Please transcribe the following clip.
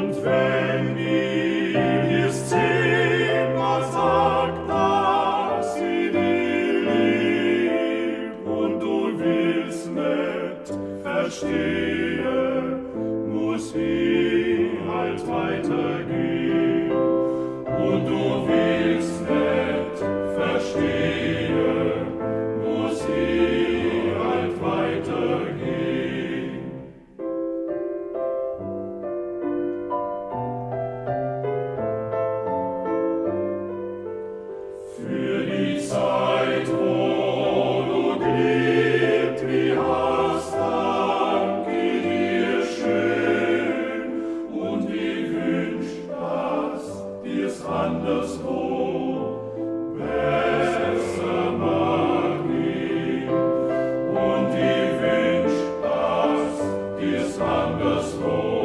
Und wenn ihr dir's 10-mal sagt, dass sie dich liebt und du willst nicht verstehen, muss sie halt weitergehen. Und du willst nicht verstehen, muss sie halt weitergehen. Für die Zeit, wo du gelebt, wie hast, danke dir schön, und ich wünsch, dass dir's anderswo besser mag gehen. Und ich wünsch, dass dir's anderswo